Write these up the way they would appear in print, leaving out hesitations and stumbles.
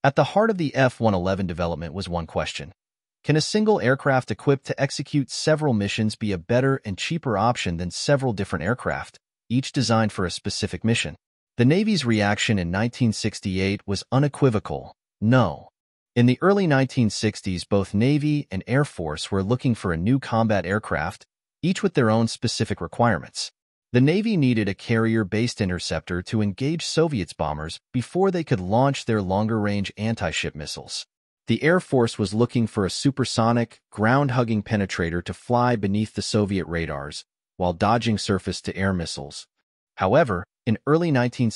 At the heart of the F-111 development was one question. Can a single aircraft equipped to execute several missions be a better and cheaper option than several different aircraft, each designed for a specific mission? The Navy's reaction in 1968 was unequivocal: no. In the early 1960s, both Navy and Air Force were looking for a new combat aircraft, each with their own specific requirements. The Navy needed a carrier-based interceptor to engage Soviet bombers before they could launch their longer-range anti-ship missiles. The Air Force was looking for a supersonic, ground-hugging penetrator to fly beneath the Soviet radars while dodging surface-to-air missiles. However, in early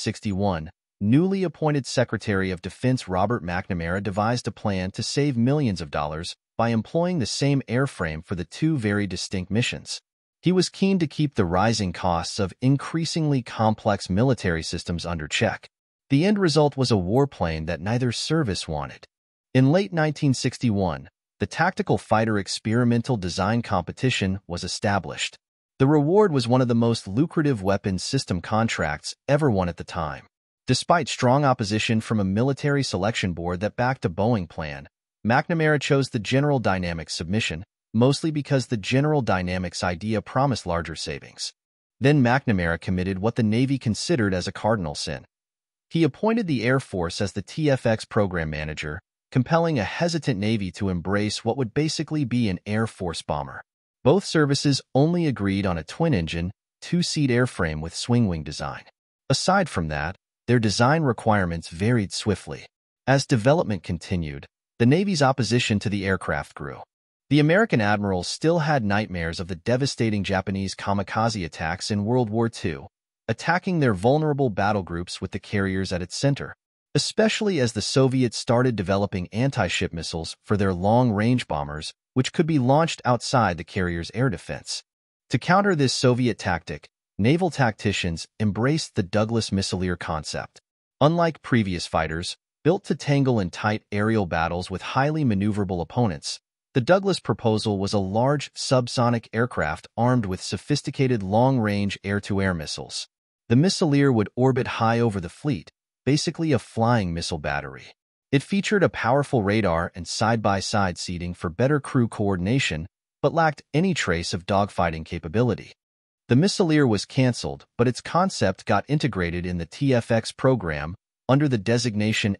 1961, newly appointed Secretary of Defense Robert McNamara devised a plan to save millions of dollars by employing the same airframe for the two very distinct missions. He was keen to keep the rising costs of increasingly complex military systems under check. The end result was a warplane that neither service wanted. In late 1961, the Tactical Fighter Experimental Design Competition was established. The reward was one of the most lucrative weapons system contracts ever won at the time. Despite strong opposition from a military selection board that backed a Boeing plan, McNamara chose the General Dynamics submission, mostly because the General Dynamics idea promised larger savings. Then McNamara committed what the Navy considered as a cardinal sin. He appointed the Air Force as the TFX program manager, compelling a hesitant Navy to embrace what would basically be an Air Force bomber. Both services only agreed on a twin-engine, two-seat airframe with swing-wing design. Aside from that, their design requirements varied swiftly. As development continued, the Navy's opposition to the aircraft grew. The American admirals still had nightmares of the devastating Japanese kamikaze attacks in World War II, attacking their vulnerable battle groups with the carriers at its center, especially as the Soviets started developing anti-ship missiles for their long-range bombers, which could be launched outside the carrier's air defense. To counter this Soviet tactic, naval tacticians embraced the Douglas Missileer concept. Unlike previous fighters, built to tangle in tight aerial battles with highly maneuverable opponents, the Douglas proposal was a large subsonic aircraft armed with sophisticated long-range air-to-air missiles. The Missileer would orbit high over the fleet, basically a flying missile battery. It featured a powerful radar and side-by-side seating for better crew coordination, but lacked any trace of dogfighting capability. The Missileer was canceled, but its concept got integrated in the TFX program under the designation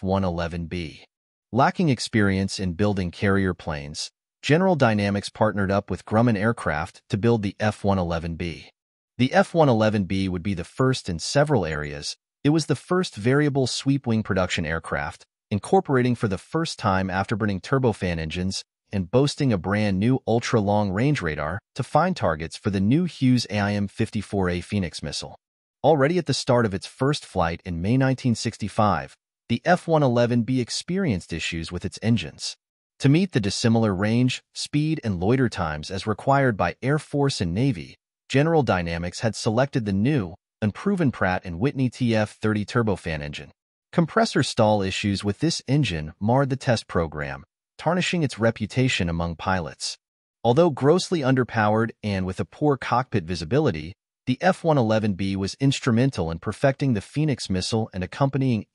F-111B. Lacking experience in building carrier planes, General Dynamics partnered up with Grumman Aircraft to build the F-111B. The F-111B would be the first in several areas. It was the first variable sweep-wing production aircraft, incorporating for the first time afterburning turbofan engines and boasting a brand-new ultra-long-range radar to find targets for the new Hughes AIM-54A Phoenix missile. Already at the start of its first flight in May 1965, the F-111B experienced issues with its engines. To meet the dissimilar range, speed, and loiter times as required by Air Force and Navy, General Dynamics had selected the new, unproven Pratt & Whitney TF-30 turbofan engine. Compressor stall issues with this engine marred the test program, tarnishing its reputation among pilots. Although grossly underpowered and with a poor cockpit visibility, the F-111B was instrumental in perfecting the Phoenix missile and accompanying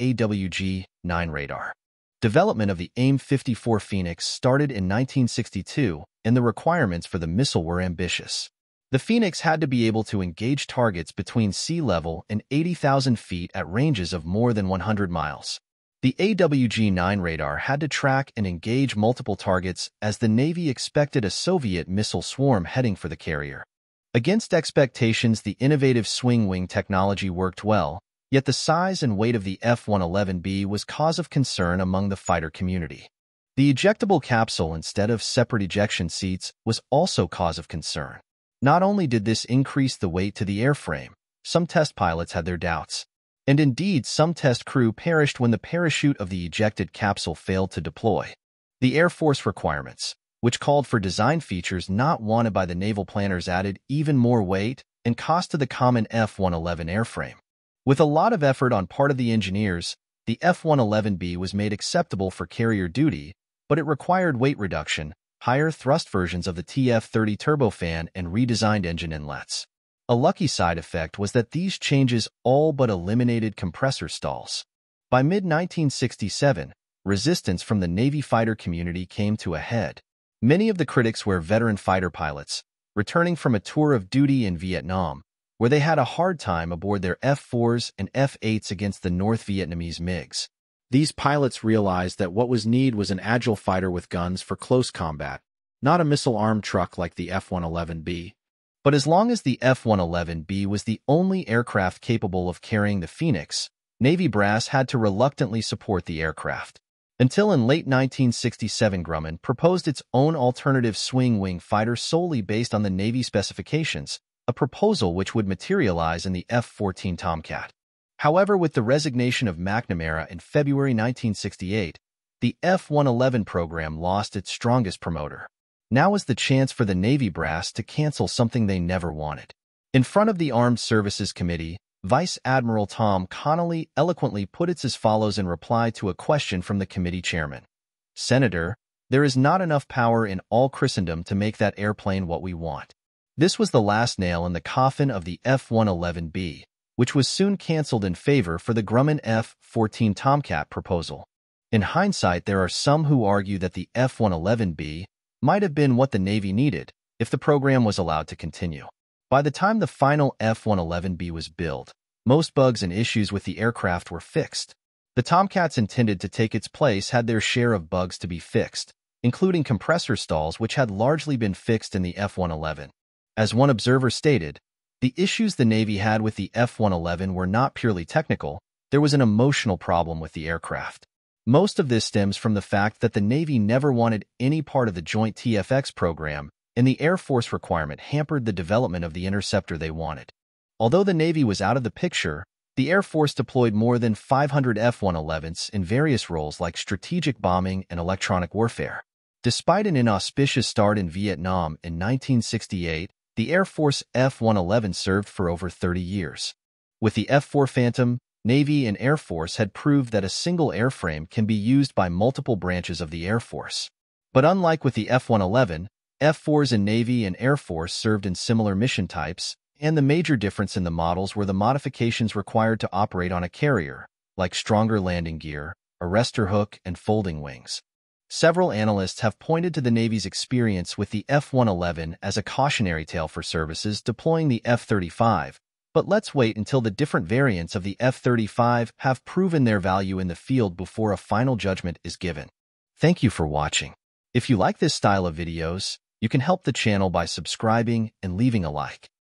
AWG-9 radar. Development of the AIM-54 Phoenix started in 1962, and the requirements for the missile were ambitious. The Phoenix had to be able to engage targets between sea level and 80,000 feet at ranges of more than 100 miles. The AWG-9 radar had to track and engage multiple targets as the Navy expected a Soviet missile swarm heading for the carrier. Against expectations, the innovative swing-wing technology worked well, yet the size and weight of the F-111B was cause of concern among the fighter community. The ejectable capsule instead of separate ejection seats was also cause of concern. Not only did this increase the weight to the airframe, some test pilots had their doubts. And indeed, some test crew perished when the parachute of the ejected capsule failed to deploy. The Air Force requirements, which called for design features not wanted by the naval planners, added even more weight and cost to the common F-111 airframe. With a lot of effort on part of the engineers, the F-111B was made acceptable for carrier duty, but it required weight reduction, higher thrust versions of the TF-30 turbofan, and redesigned engine inlets. A lucky side effect was that these changes all but eliminated compressor stalls. By mid-1967, resistance from the Navy fighter community came to a head. Many of the critics were veteran fighter pilots, returning from a tour of duty in Vietnam, where they had a hard time aboard their F-4s and F-8s against the North Vietnamese MiGs. These pilots realized that what was needed was an agile fighter with guns for close combat, not a missile-armed truck like the F-111B. But as long as the F-111B was the only aircraft capable of carrying the Phoenix, Navy brass had to reluctantly support the aircraft. Until in late 1967, Grumman proposed its own alternative swing-wing fighter solely based on the Navy specifications, a proposal which would materialize in the F-14 Tomcat. However, with the resignation of McNamara in February 1968, the F-111 program lost its strongest promoter. Now was the chance for the Navy brass to cancel something they never wanted. In front of the Armed Services Committee, Vice Admiral Tom Connolly eloquently put it as follows in reply to a question from the committee chairman. "Senator, there is not enough power in all Christendom to make that airplane what we want." This was the last nail in the coffin of the F-111B, which was soon canceled in favor for the Grumman F-14 Tomcat proposal. In hindsight, there are some who argue that the F-111B might have been what the Navy needed if the program was allowed to continue. By the time the final F-111B was built, most bugs and issues with the aircraft were fixed. The Tomcats intended to take its place had their share of bugs to be fixed, including compressor stalls which had largely been fixed in the F-111. As one observer stated, the issues the Navy had with the F-111 were not purely technical, there was an emotional problem with the aircraft. Most of this stems from the fact that the Navy never wanted any part of the Joint TFX program, and the Air Force requirement hampered the development of the interceptor they wanted. Although the Navy was out of the picture, the Air Force deployed more than 500 F-111s in various roles like strategic bombing and electronic warfare. Despite an inauspicious start in Vietnam in 1968, the Air Force F-111 served for over 30 years. With the F-4 Phantom, Navy and Air Force had proved that a single airframe can be used by multiple branches of the Air Force. But unlike with the F-111, F-4s in Navy and Air Force served in similar mission types, and the major difference in the models were the modifications required to operate on a carrier, like stronger landing gear, arrestor hook, and folding wings. Several analysts have pointed to the Navy's experience with the F-111 as a cautionary tale for services deploying the F-35, but let's wait until the different variants of the F-35 have proven their value in the field before a final judgment is given. Thank you for watching. If you like this style of videos, you can help the channel by subscribing and leaving a like.